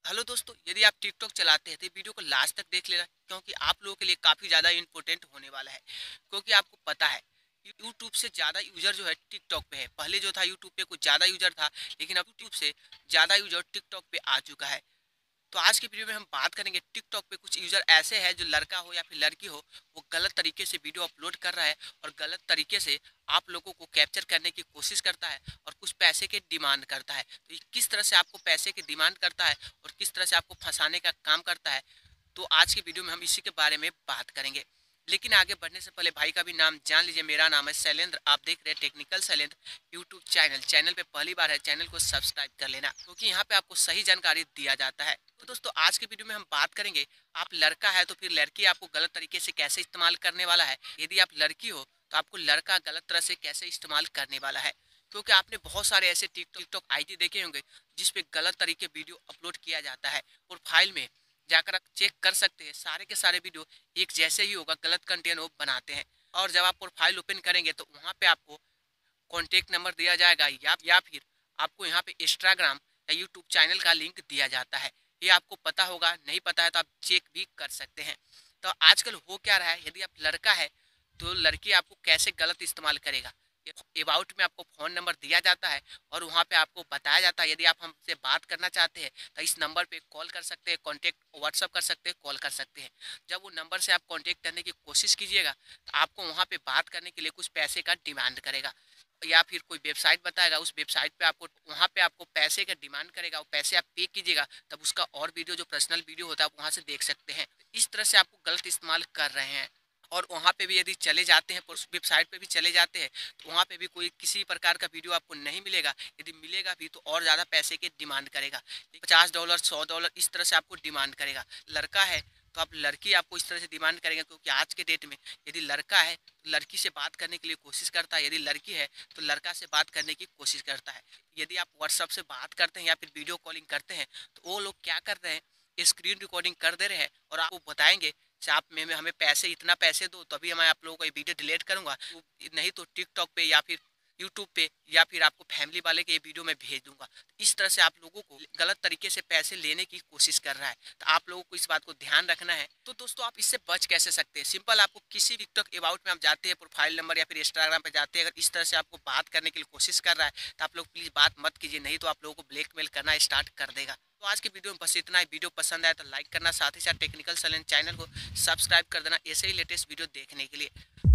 Hello दोस्तों, यदि आप टिकटॉक चलाते हैं तो वीडियो को लास्ट तक देख लेना, क्योंकि आप लोगों के लिए काफ़ी ज़्यादा इम्पोर्टेंट होने वाला है। क्योंकि आपको पता है यूट्यूब से ज़्यादा यूजर जो है टिकटॉक पे है। पहले जो था यूट्यूब पे कुछ ज़्यादा यूजर था, लेकिन अब यूट्यूब से ज़्यादा यूजर टिकटॉक पे आ चुका है। तो आज की वीडियो में हम बात करेंगे टिकटॉक पे कुछ यूजर ऐसे हैं जो लड़का हो या फिर लड़की हो, वो गलत तरीके से वीडियो अपलोड कर रहा है और गलत तरीके से आप लोगों को कैप्चर करने की कोशिश करता है और कुछ पैसे के डिमांड करता है। तो ये किस तरह से आपको पैसे की डिमांड करता है और किस तरह से आपको फंसाने का काम करता है, तो आज की वीडियो में हम इसी के बारे में बात करेंगे। लेकिन आगे बढ़ने से पहले भाई का भी नाम जान लीजिए। मेरा नाम है शैलेंद्र, आप देख रहे हैं टेक्निकल शैलेंद्र यूट्यूब चैनल पे पहली बार है, चैनल को सब्सक्राइब कर लेना, क्योंकि यहाँ पे आपको सही जानकारी दिया जाता है। तो दोस्तों, आज की वीडियो में हम बात करेंगे, आप लड़का है तो फिर लड़की आपको गलत तरीके से कैसे इस्तेमाल करने वाला है। यदि आप लड़की हो तो आपको लड़का गलत तरह से कैसे इस्तेमाल करने वाला है। क्योंकि आपने बहुत सारे ऐसे टिकटॉक आईडी देखे होंगे जिसपे गलत तरीके वीडियो अपलोड किया जाता है। और फाइल में जाकर आप चेक कर सकते हैं, सारे के सारे वीडियो एक जैसे ही होगा, गलत कंटेंट वो बनाते हैं। और जब आप प्रोफाइल ओपन करेंगे तो वहाँ पे आपको कॉन्टेक्ट नंबर दिया जाएगा, या फिर आपको यहाँ पे इंस्टाग्राम या यूट्यूब चैनल का लिंक दिया जाता है। ये आपको पता होगा, नहीं पता है तो आप चेक भी कर सकते हैं। तो आजकल हो क्या रहा है, यदि आप लड़का है तो लड़की आपको कैसे गलत इस्तेमाल करेगा। अबाउट में आपको फ़ोन नंबर दिया जाता है और वहाँ पे आपको बताया जाता है, यदि आप हमसे बात करना चाहते हैं तो इस नंबर पे कॉल कर सकते हैं, कॉन्टेक्ट व्हाट्सअप कर सकते हैं, कॉल कर सकते हैं। जब वो नंबर से आप कॉन्टेक्ट करने की कोशिश कीजिएगा तो आपको वहाँ पे बात करने के लिए कुछ पैसे का डिमांड करेगा, या फिर कोई वेबसाइट बताएगा, उस वेबसाइट पे आपको वहाँ पे आपको पैसे का डिमांड करेगा। वो पैसे आप पे कीजिएगा, तब उसका और वीडियो जो पर्सनल वीडियो होता है आप वहाँ से देख सकते हैं। इस तरह से आपको गलत इस्तेमाल कर रहे हैं। और वहाँ पे भी यदि चले जाते हैं, उस वेबसाइट पे भी चले जाते हैं, तो वहाँ पे भी कोई किसी प्रकार का वीडियो आपको नहीं मिलेगा। यदि मिलेगा भी तो और ज़्यादा पैसे की डिमांड करेगा, $50 $100 इस तरह से आपको डिमांड करेगा। लड़का है तो आप लड़की आपको इस तरह से डिमांड करेंगे, क्योंकि आज के डेट में यदि लड़का है तो लड़की से बात करने के लिए कोशिश करता है, यदि लड़की है तो लड़का से बात करने की कोशिश करता है। यदि आप व्हाट्सअप से बात करते हैं या फिर वीडियो कॉलिंग करते हैं तो वो लोग क्या कर रहे हैं, स्क्रीन रिकॉर्डिंग कर दे रहे हैं और आपको बताएंगे कि आप में हमें पैसे इतना पैसे दो तभी मैं आप लोगों को ये वीडियो डिलीट करूंगा, नहीं तो टिकटॉक पे या फिर यूट्यूब पे या फिर आपको फैमिली वाले के ये वीडियो मैं भेज दूंगा। इस तरह से आप लोगों को गलत तरीके से पैसे लेने की कोशिश कर रहा है। तो आप लोगों को इस बात को ध्यान रखना है। तो दोस्तों, आप इससे बच कैसे सकते हैं, सिंपल, आपको किसी टिकटॉक अबाउट में आप जाते हैं, प्रोफाइल नंबर या फिर इंस्टाग्राम पे जाते हैं, अगर इस तरह से आपको बात करने के लिए कोशिश कर रहा है तो आप लोग प्लीज़ बात मत कीजिए, नहीं तो आप लोगों को ब्लैकमेल करना स्टार्ट कर देगा। तो आज की वीडियो में बस इतना ही। वीडियो पसंद आया तो लाइक करना, साथ ही साथ टेक्निकल सैलेंट चैनल को सब्सक्राइब कर देना ऐसे ही लेटेस्ट वीडियो देखने के लिए।